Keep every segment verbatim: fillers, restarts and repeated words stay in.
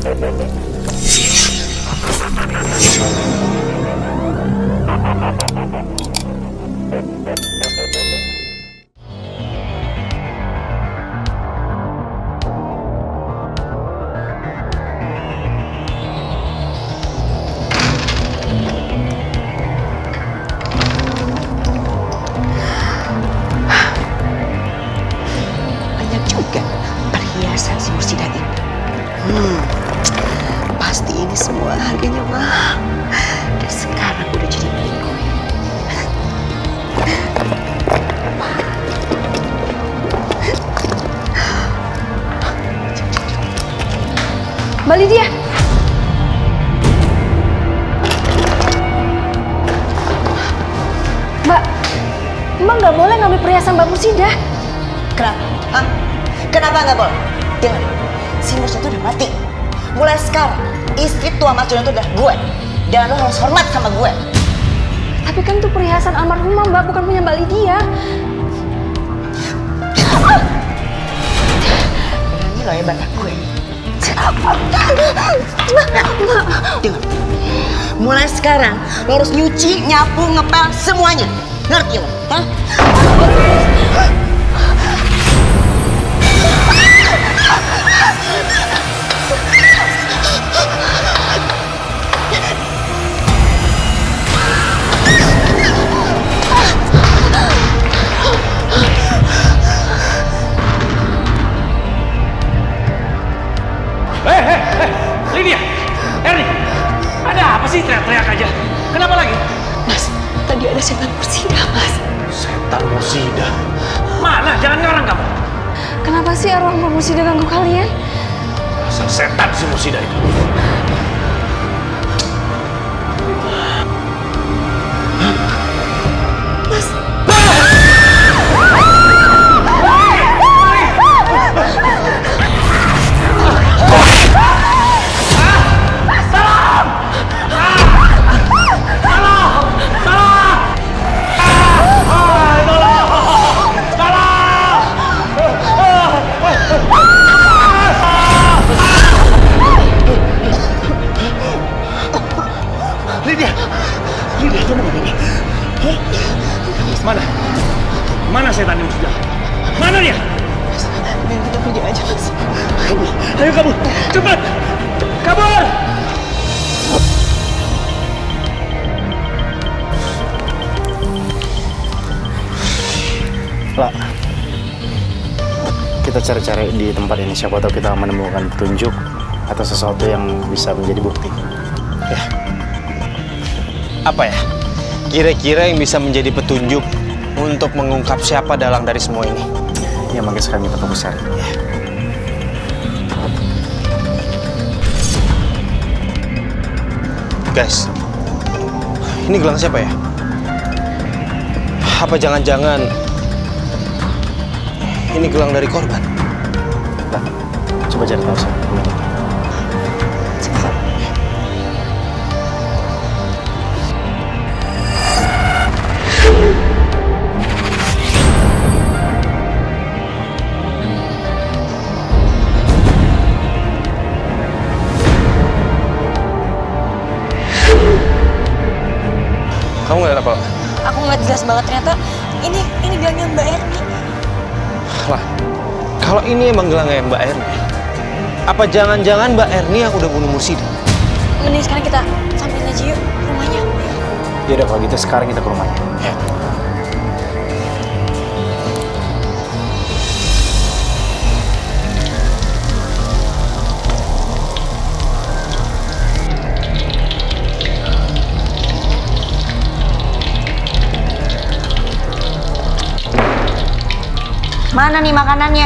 Mbak Lydia. Mbak, Mbak nggak boleh ngambil perhiasan Mbak Mursida. Kenapa? Hah? Kenapa nggak boleh? Dengar, si Mursida itu udah mati. Mulai sekarang, istri tua Mas Jono itu udah gue. Dan lo harus hormat sama gue. Tapi kan itu perhiasan almarhumah Mbak, bukan punya Mbak Lydia. Berani lo ya bantah gue. Dengar, mulai sekarang lo harus nyuci, nyapu, ngepel semuanya. Ngerti lo? Hah? Lydia, Ernie, ada apa sih teriak-teriak aja? Kenapa lagi? Mas, tadi ada setan Mursida, Mas. Setan Mursida? Mana? Jangan ngarang kamu. Kenapa sih arwah Mbak Mursida ganggu kalian? Asal setan si Mursida itu. Mas. Mana? Mana setan yang sudah? Mana dia? Biar kita pergi aja, Mas. Kabur. Ayo kabur. Cepat. Kabur. Lah, kita cari-cari di tempat ini, siapa tahu kita menemukan petunjuk atau sesuatu yang bisa menjadi bukti. Ya. Apa ya? Kira-kira yang bisa menjadi petunjuk untuk mengungkap siapa dalang dari semua ini. Ya, makanya sekarang kita fokus cari. Ya. Guys, ini gelang siapa ya? Apa jangan-jangan ini gelang dari korban? Nah, coba cari tahu sih. Kamu ngeliat apa? Aku ngeliat jelas banget ternyata ini ini gelangnya Mbak Erni. Lah, kalau ini emang gelangnya Mbak Erni, apa jangan-jangan Mbak Erni yang udah bunuh Mursida? Mending sekarang kita samperin aja yuk rumahnya. Ya udah, kalau gitu sekarang kita ke rumahnya. Ya. Mana nih makanannya?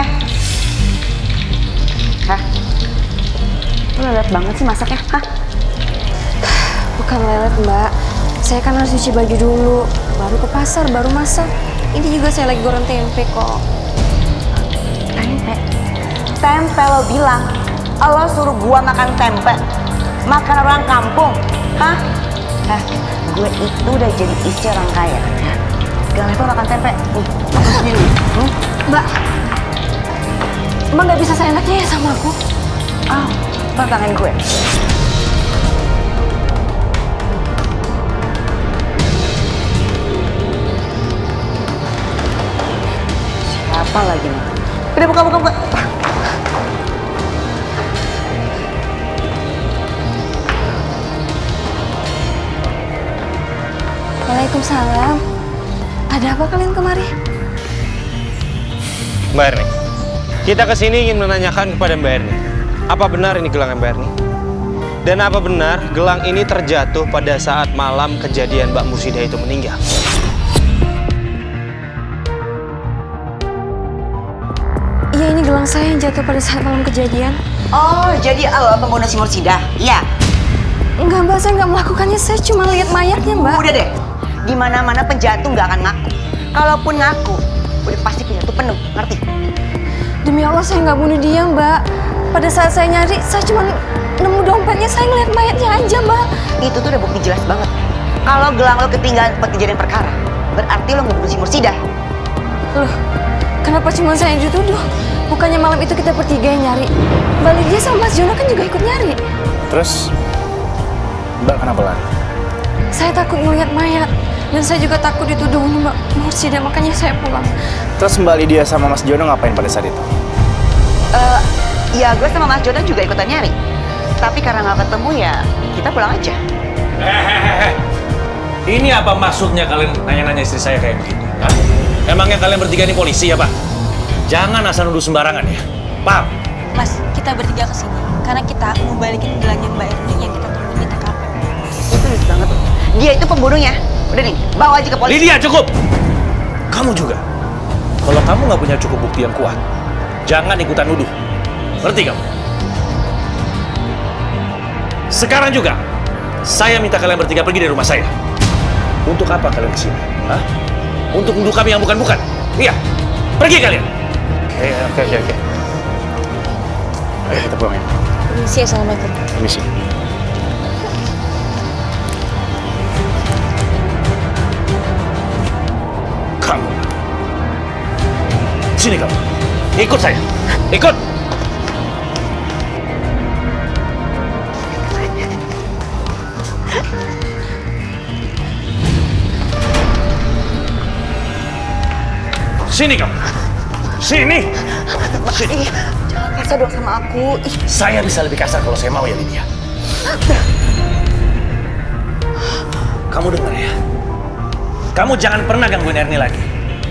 Hah? Lu lelet banget sih masaknya, hah? Bukan lelet, Mbak. Saya kan harus cuci baju dulu, baru ke pasar, baru masak. Ini juga saya lagi goreng tempe kok. Tempe? Tempe lo bilang? Lo suruh gua makan tempe? Makan orang kampung? Hah? Hah? Gue itu udah jadi istri orang kaya. Gak level makan tempe. Uh, makan sendiri. Hmm? Mbak, Mbak nggak bisa seenaknya ya sama aku. Oh, tantangan gue. Siapa lagi nih? Udah buka, buka, buka. Waalaikumsalam. Ada apa kalian kemari? Mbak Erni, kita kesini ingin menanyakan kepada Mbak Erni, apa benar ini gelang Mbak Erni? Dan apa benar gelang ini terjatuh pada saat malam kejadian Mbak Mursidah itu meninggal? Iya, ini gelang saya yang jatuh pada saat malam kejadian. Oh, jadi lo pembunuh si Mursidah? Iya. Enggak, Mbak, saya nggak melakukannya. Saya cuma lihat mayatnya, Mbak. Udah deh, di mana-mana penjatuh nggak akan ngaku. Kalaupun ngaku, udah pasti penjatuh penuh, ngerti? Demi Allah, saya nggak bunuh dia, Mbak. Pada saat saya nyari, saya cuma nemu dompetnya, saya ngeliat mayatnya aja, Mbak. Itu tuh udah bukti jelas banget. Kalau gelang lo ketinggalan tempat kejadian perkara, berarti lo ngebunuh si Mursidah. Loh, kenapa cuma saya yang dituduh? Bukannya malam itu kita bertiga yang nyari. Mbak Lydia sama Mas Jono kan juga ikut nyari. Terus, Mbak kenapa lari? Saya takut ngeliat mayat. Dan saya juga takut dituduh bunuh Mbak Mursidah, makanya saya pulang. Terus Mbak Lydia sama Mas Jono ngapain pada saat itu? Uh, ya gue sama Mas Jono juga ikutan nyari. Tapi karena nggak ketemu ya, kita pulang aja. Hehehe. Ini apa maksudnya kalian nanya-nanya istri saya kayak begitu? Hah? Emangnya kalian bertiga ini polisi ya, Pak? Jangan asal nuduh sembarangan ya. Paham? Mas, kita bertiga kesini karena kita mau balikin gelangnya Mbak Erni yang kita temuin di T K P. Itu lucu banget. Dia itu pembunuhnya. Udah nih, bawa aja ke polisi. Lydia, cukup! Kamu juga. Kalau kamu nggak punya cukup bukti yang kuat, jangan ikutan nuduh. Ngerti kamu? Sekarang juga, saya minta kalian bertiga pergi dari rumah saya. Untuk apa kalian kesini? Hah? Untuk nuduh kami yang bukan-bukan? Iya, pergi kalian. Oke, oke, oke, oke. Ayo kita pulang ya. Permisi, Assalamualaikum. Permisi. Kamu. Sini kamu. Ikut saya. Ikut. Sini kamu. Sini. Sini. Jangan kasar dong sama aku. Ih. Saya bisa lebih kasar kalau saya mau ya, Lydia. Kamu dengar ya? Kamu jangan pernah gangguin Erni lagi.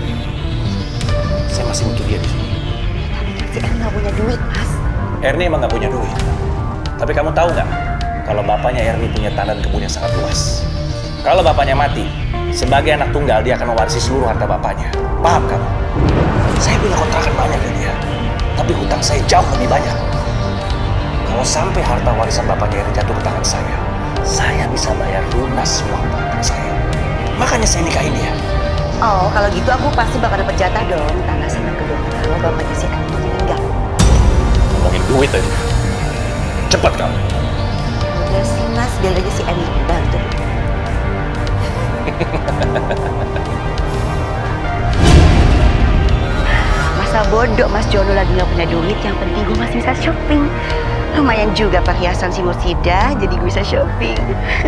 Saya masih butuh dia di sini. Si Erni nggak punya duit, Mas. Erni emang nggak punya duit. Tapi kamu tahu nggak? Kalau bapaknya Erni punya tanah dan kebun yang sangat luas. Kalau bapaknya mati, sebagai anak tunggal dia akan mewarisi seluruh harta bapaknya. Paham kamu? Saya punya kontrakan banyak ya dia. Tapi hutang saya jauh lebih banyak. Kalau sampai harta warisan bapaknya Erni jatuh ke tangan saya, saya bisa bayar lunas semua hutang saya. Makanya saya nikahin dia. Oh, kalau gitu aku pasti bakal dapet jatah dong tanah sama kedua kalau bapaknya si Erni meninggal. Ngomongin duit aja. Cepat kamu. Udah sih Mas, biar aja si Erni bantu. Masa bodoh Mas Jono lagi nggak punya duit, yang penting gue masih bisa shopping. Lumayan juga perhiasan si Mursidah, jadi gue bisa shopping.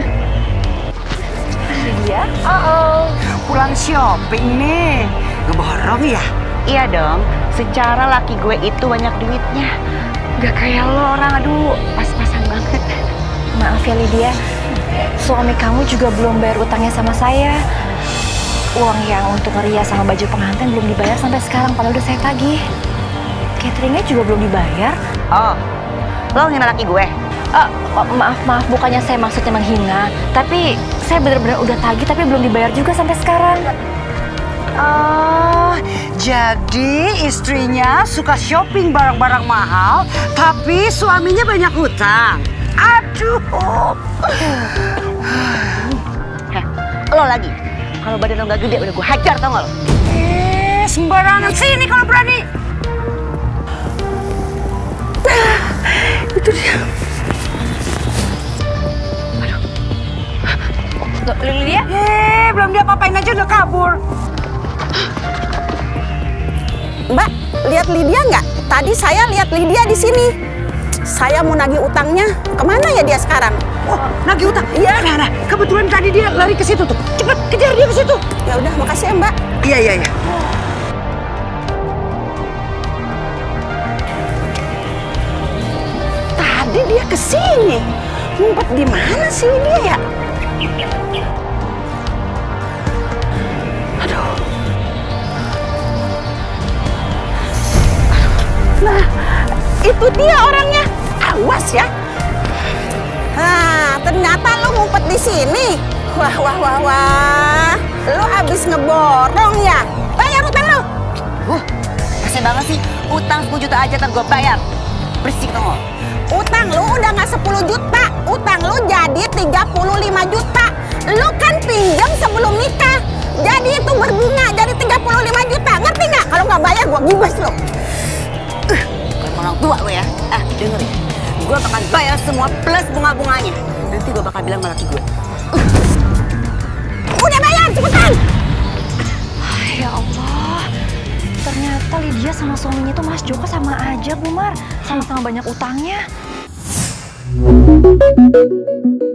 Lydia? Oh, pulang shopping nih. Ngeborong ya? Iya dong, secara laki gue itu banyak duitnya. Gak kayak lo orang, aduh pas-pasan banget. Maaf ya Lydia, suami kamu juga belum bayar utangnya sama saya. Uang yang untuk ngerias sama baju pengantin belum dibayar sampai sekarang, padahal udah saya tagih. Cateringnya juga belum dibayar. Oh, lo ngina laki gue? Uh, maaf, maaf, bukannya saya maksudnya menghina. Tapi saya benar-benar udah tagih tapi belum dibayar juga sampai sekarang. Oh, jadi istrinya suka shopping barang-barang mahal, tapi suaminya banyak hutang. Aduh. Heh, lo lagi. Kalau badan lo nggak gede udah gue hajar, tau gak lo? Eh, sembarangan sini kalau berani. Itu dia. Lydia? Eh, belum dia apa-apain aja udah kabur. Mbak, lihat Lydia nggak? Tadi saya lihat Lydia di sini. saya mau nagih utangnya. Kemana ya dia sekarang? Oh, nagih utang? Iya. Nah, nah, kebetulan tadi dia lari ke situ tuh. Cepet kejar dia ke situ. Ya udah, makasih ya Mbak. Iya, iya, iya. Tadi dia ke sini. Ngumpet di mana sih dia ya? Aduh. Nah, itu dia orangnya. Awas ya. Nah, ternyata lu ngumpet di sini. Wah, wah, wah, wah. Lu abis ngeborong ya? Bayar utang lu. Wah, kasih banget sih. Utang sepuluh juta aja ntar gue bayar. Berisik dong. Utang lu udah nggak sepuluh juta. Utang lu jadi tiga puluh lima juta. Lu kan pinjam sebelum nikah. Jadi itu berbunga jadi tiga puluh lima juta. Ngerti nggak? Kalau nggak bayar gua gibas lu. Uh, orang tua lo ya. Ah, denger ya. Gue bakal bayar semua plus bunga-bunganya. Nanti gue bakal bilang sama laki gue. Uh. Udah bayar, cepetan! Ya Allah, ternyata Lydia sama suaminya tuh Mas Joko sama aja, Bu Mar. Sama-sama banyak utangnya.